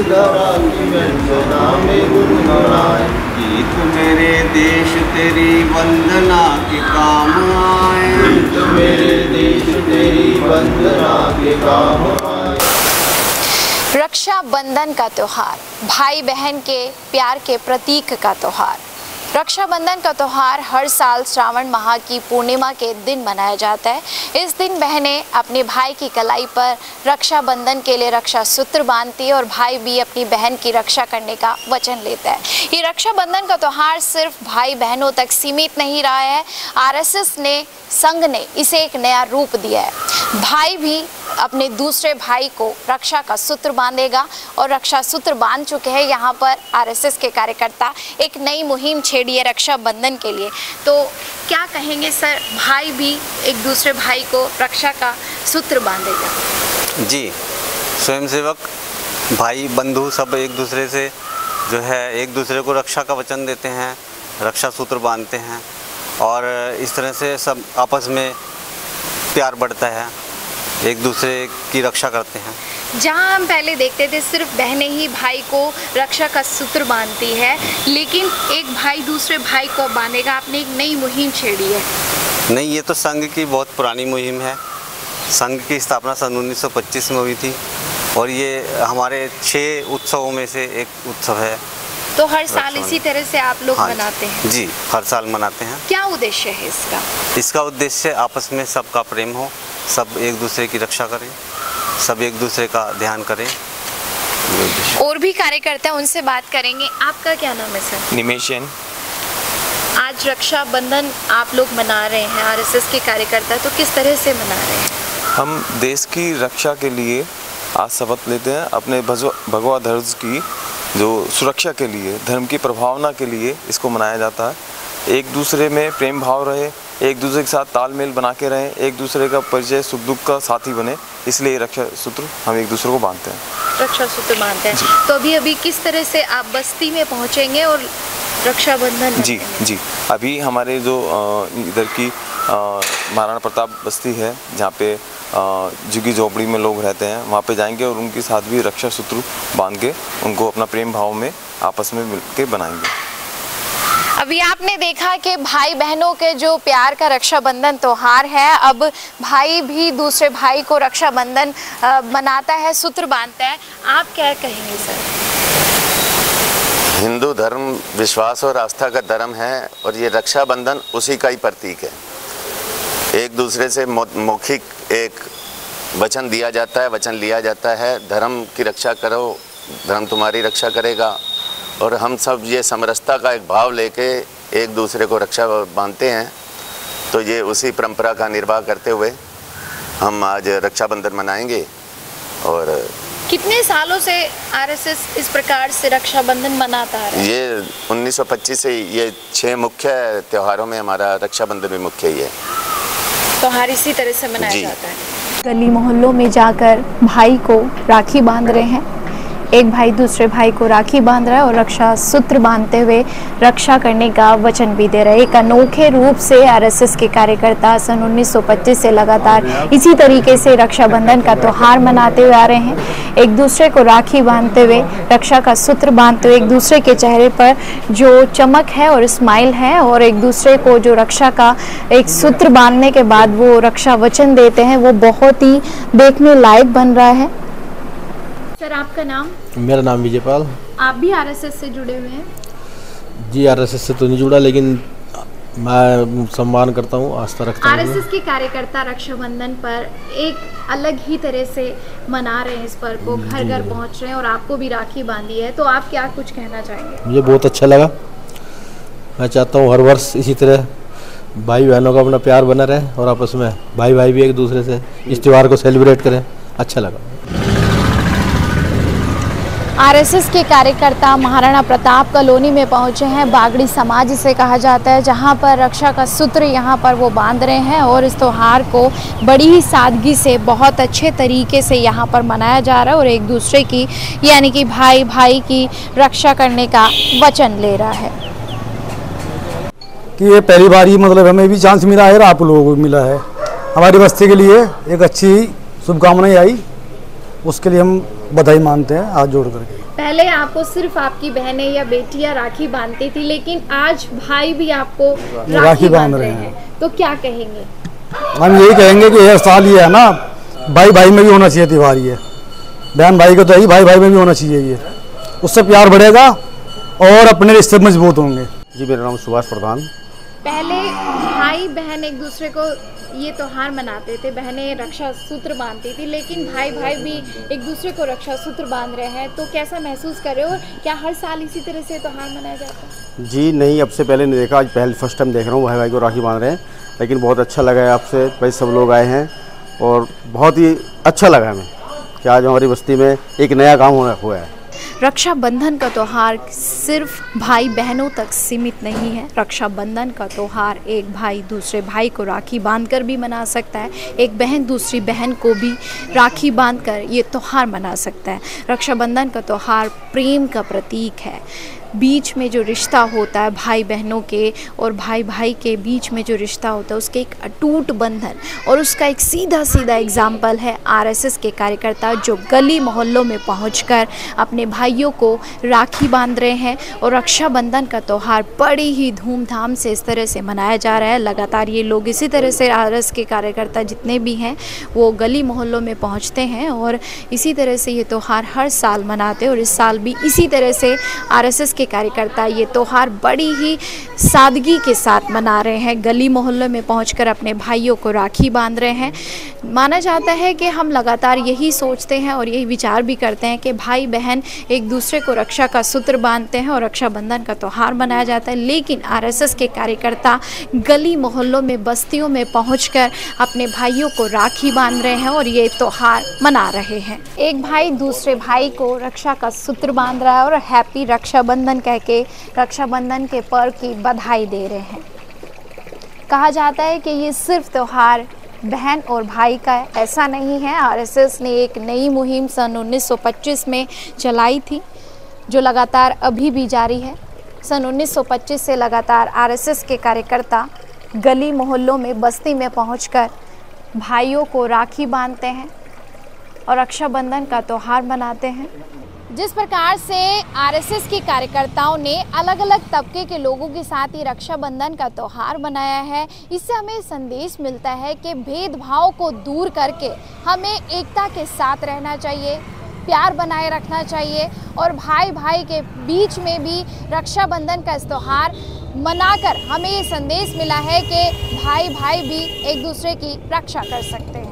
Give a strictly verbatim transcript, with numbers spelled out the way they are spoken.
धरा की वंदना में गुनगुनाए। गीत मेरे देश तेरी वंदना के काम आए। गीत मेरे देश तेरी वंदना के काम आए। रक्षाबंधन का त्योहार भाई बहन के प्यार के प्रतीक का त्योहार। रक्षाबंधन का त्यौहार हर साल श्रावण माह की पूर्णिमा के दिन मनाया जाता है। इस दिन बहनें अपने भाई की कलाई पर रक्षाबंधन के लिए रक्षा सूत्र बांधती है और भाई भी अपनी बहन की रक्षा करने का वचन लेता है। ये रक्षाबंधन का त्यौहार सिर्फ भाई बहनों तक सीमित नहीं रहा है, आरएसएस ने संघ ने इसे एक नया रूप दिया है। भाई भी अपने दूसरे भाई को रक्षा का सूत्र बांधेगा और रक्षा सूत्र बांध चुके हैं। यहाँ पर आरएसएस के कार्यकर्ता एक नई मुहिम छेड़ी है रक्षाबंधन के लिए। तो क्या कहेंगे सर, भाई भी एक दूसरे भाई को रक्षा का सूत्र बांधेगा? जी, स्वयंसेवक भाई बंधु सब एक दूसरे से जो है एक दूसरे को रक्षा का वचन देते हैं, रक्षा सूत्र बांधते हैं और इस तरह से सब आपस में प्यार बढ़ता है, एक दूसरे की रक्षा करते हैं। जहां हम पहले देखते थे सिर्फ बहनें ही भाई को रक्षा का सूत्र बांधती है, लेकिन एक भाई दूसरे भाई को बांधेगा, आपने एक नई मुहिम छेड़ी है। नहीं, ये तो संघ की बहुत पुरानी मुहिम है। संघ की स्थापना सन उन्नीस सौ पच्चीस में हुई थी और ये हमारे छः उत्सवों में से एक उत्सव है। तो हर साल इसी तरह से आप लोग हाँ, मनाते हैं? जी, हर साल मनाते हैं। क्या उद्देश्य है इसका? इसका उद्देश्य आपस में सबका प्रेम हो, सब एक दूसरे की रक्षा करें, सब एक दूसरे का ध्यान करें। और भी कार्यकर्ता उनसे बात करेंगे। आपका क्या नाम है सर? निमेश जैन। आज रक्षाबंधन आप लोग मना रहे हैं, आरएसएस के कार्यकर्ता, तो किस तरह से मना रहे हैं? हम देश की रक्षा के लिए आज शपथ लेते हैं, अपने भगवा ध्वज की जो सुरक्षा के लिए, धर्म की प्रभावना के लिए इसको मनाया जाता है। एक दूसरे में प्रेम भाव रहे, एक दूसरे के साथ तालमेल बना के रहें, एक दूसरे का परिचय सुख दुख का साथी बने, इसलिए रक्षा सूत्र हम एक दूसरे को बांधते हैं। रक्षा सूत्र बांधते हैं। तो अभी अभी किस तरह से आप बस्ती में पहुंचेंगे और रक्षाबंधन? जी जी, अभी हमारे जो इधर की महाराणा प्रताप बस्ती है, जहाँ पे झुग्गी झोपड़ी में लोग रहते हैं, वहाँ पे जाएंगे और उनके साथ भी रक्षा सूत्र बांध के उनको अपना प्रेम भाव में आपस में मिल के बनाएंगे। अभी आपने देखा कि भाई बहनों के जो प्यार का रक्षाबंधन त्योहार है, अब भाई भी दूसरे भाई को रक्षाबंधन मनाता है, सूत्र बांधता है। आप क्या कहेंगे सर? हिंदू धर्म विश्वास और आस्था का धर्म है और ये रक्षाबंधन उसी का ही प्रतीक है। एक दूसरे से मौखिक एक वचन दिया जाता है, वचन लिया जाता है, धर्म की रक्षा करो, धर्म तुम्हारी रक्षा करेगा। और हम सब ये समरसता का एक भाव लेके एक दूसरे को रक्षा बांधते हैं। तो ये उसी परंपरा का निर्वाह करते हुए हम आज रक्षाबंधन मनाएंगे। और कितने सालों से आरएसएस इस प्रकार से रक्षाबंधन मनाता है? ये उन्नीस सौ पच्चीस से ये छह मुख्य त्योहारों में हमारा रक्षाबंधन भी मुख्य ही है। त्योहार इसी तरह से मनाया जाता है। गली मोहल्लों में जाकर भाई को राखी बांध रहे हैं। एक भाई दूसरे भाई को राखी बांध रहा है और रक्षा सूत्र बांधते हुए रक्षा करने का वचन भी दे रहे हैं। एक अनोखे रूप से आरएसएस के कार्यकर्ता सन उन्नीस सौ पच्चीस से लगातार इसी तरीके से रक्षाबंधन का त्यौहार मनाते हुए आ रहे हैं। एक दूसरे को राखी बांधते हुए, रक्षा का सूत्र बांधते हुए एक दूसरे के चेहरे पर जो चमक है और स्माइल है और एक दूसरे को जो रक्षा का एक सूत्र बांधने के बाद वो रक्षा वचन देते हैं, वो बहुत ही देखने लायक बन रहा है। सर, आपका नाम? मेरा नाम विजयपाल। आप भी आरएसएस से जुड़े हुए हैं? जी, आरएसएस से तो नहीं जुड़ा, लेकिन मैं सम्मान करता हूँ, आस्था रखता हूँ। आरएसएस के कार्यकर्ता रक्षाबंधन पर एक अलग ही तरह से मना रहे हैं इस पर्व को, घर घर पहुँच रहे हैं और आपको भी राखी बांधी है, तो आप क्या कुछ कहना चाहेंगे? मुझे बहुत अच्छा लगा। मैं चाहता हूँ हर वर्ष इसी तरह भाई बहनों का अपना प्यार बना रहे और आपस में भाई भाई भी एक दूसरे से इस त्यौहार को सेलिब्रेट करें। अच्छा लगा। आरएसएस के कार्यकर्ता महाराणा प्रताप कॉलोनी में पहुंचे हैं। बागड़ी समाज इसे कहा जाता है, जहां पर रक्षा का सूत्र यहां पर वो बांध रहे हैं और इस त्यौहार को बड़ी ही सादगी से, बहुत अच्छे तरीके से यहां पर मनाया जा रहा है और एक दूसरे की, यानी कि भाई भाई की रक्षा करने का वचन ले रहा है। कि ये पहली बार ही मतलब हमें भी चांस मिला है और आप लोगों को मिला है। हमारी बस्ती के लिए एक अच्छी शुभकामनाएं आई, उसके लिए हम बधाई मानते हैं हाथ जोड़ करके। पहले आपको सिर्फ आपकी बहनें या बेटियां राखी बांधती थी, लेकिन आज भाई भी आपको राखी, राखी बांध रहे हैं, तो क्या कहेंगे? हम यही कहेंगे कि हर साल ये है ना, भाई भाई में भी होना चाहिए त्योहार, ये बहन भाई को तो ही भाई भाई में भी होना चाहिए, ये उससे प्यार बढ़ेगा और अपने रिश्ते मजबूत होंगे। जी, मेरा नाम सुभाष प्रधान। पहले भाई बहन एक दूसरे को ये त्योहार मनाते थे, बहनें रक्षा सूत्र बांधती थी, लेकिन भाई भाई भी एक दूसरे को रक्षा सूत्र बांध रहे हैं, तो कैसा महसूस कर रहे हो? क्या हर साल इसी तरह से त्योहार मनाया जाता है? जी नहीं, अब से पहले नहीं देखा, आज पहले फर्स्ट टाइम देख रहा हूँ भाई भाई को राखी बांध रहे हैं, लेकिन बहुत अच्छा लगा है आपसे भाई, सब लोग आए हैं और बहुत ही अच्छा लगा हमें कि आज हमारी बस्ती में एक नया काम हुआ है। रक्षाबंधन का त्यौहार सिर्फ भाई बहनों तक सीमित नहीं है। रक्षाबंधन का त्यौहार एक भाई दूसरे भाई को राखी बांधकर भी मना सकता है, एक बहन दूसरी बहन को भी राखी बांधकर ये त्यौहार मना सकता है। रक्षाबंधन का त्यौहार प्रेम का प्रतीक है। बीच में जो रिश्ता होता है भाई बहनों के और भाई भाई के बीच में जो रिश्ता होता है उसके एक अटूट बंधन, और उसका एक सीधा सीधा एग्जाम्पल है आरएसएस के कार्यकर्ता जो गली मोहल्लों में पहुंचकर अपने भाइयों को राखी बांध रहे हैं। और रक्षाबंधन का त्यौहार बड़ी ही धूमधाम से इस तरह से मनाया जा रहा है। लगातार ये लोग इसी तरह से आरएसएस के कार्यकर्ता जितने भी हैं वो गली मोहल्लों में पहुँचते हैं और इसी तरह से ये त्यौहार हर साल मनाते हैं। और इस साल भी इसी तरह से आरएसएस के कार्यकर्ता ये त्यौहार बड़ी ही सादगी के साथ मना रहे हैं, गली मोहल्लों में पहुंचकर अपने भाइयों को राखी बांध रहे हैं। माना जाता है कि हम लगातार यही सोचते हैं और यही विचार भी करते हैं कि भाई बहन एक दूसरे को रक्षा का सूत्र बांधते हैं और रक्षाबंधन का त्यौहार मनाया जाता है, लेकिन आरएसएस के कार्यकर्ता गली मोहल्लों में बस्तियों में पहुंचकर अपने भाइयों को राखी बांध रहे हैं और ये त्यौहार मना रहे हैं। एक भाई दूसरे भाई को रक्षा का सूत्र बांध रहा है और हैप्पी रक्षाबंधन कह के रक्षाबंधन के पर्व की बधाई दे रहे हैं। कहा जाता है कि ये सिर्फ त्यौहार बहन और भाई का है, ऐसा नहीं है। आरएसएस ने एक नई मुहिम सन उन्नीस सौ पच्चीस में चलाई थी जो लगातार अभी भी जारी है। सन उन्नीस सौ पच्चीस से लगातार आरएसएस के कार्यकर्ता गली मोहल्लों में बस्ती में पहुंचकर भाइयों को राखी बांधते हैं और रक्षाबंधन का त्यौहार मनाते हैं। जिस प्रकार से आरएसएस के कार्यकर्ताओं ने अलग अलग तबके के लोगों के साथ ये रक्षाबंधन का त्यौहार मनाया है, इससे हमें संदेश मिलता है कि भेदभाव को दूर करके हमें एकता के साथ रहना चाहिए, प्यार बनाए रखना चाहिए और भाई भाई के बीच में भी रक्षाबंधन का इस त्यौहार मनाकर हमें ये संदेश मिला है कि भाई भाई भी एक दूसरे की रक्षा कर सकते हैं।